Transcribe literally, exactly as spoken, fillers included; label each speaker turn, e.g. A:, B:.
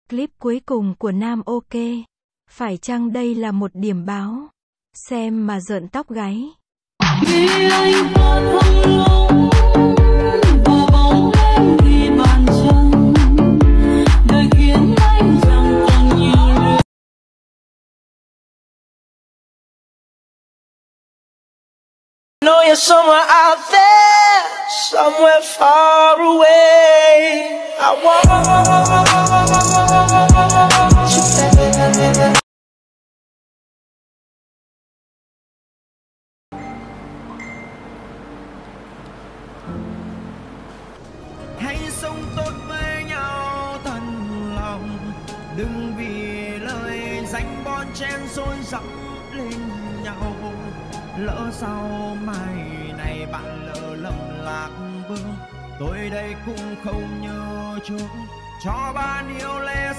A: Clip cuối cùng của Nam ok. Phải chăng đây là một điểm báo? Xem mà rợn tóc gáy.
B: Khi anh qua thăng long và bóng em ghi bàn chân, đời khiến anh chẳng còn nhiều điều. I know you're somewhere out there, somewhere far away. I want you back. Hãy sống tốt với nhau thật lòng, đừng vì lời danh bon chen xôn dẫm lên nhau. Lỡ sau mai này bạn lỡ lầm lạc bước, tôi đây cũng không nhớ trước cho bạn yêu lẽ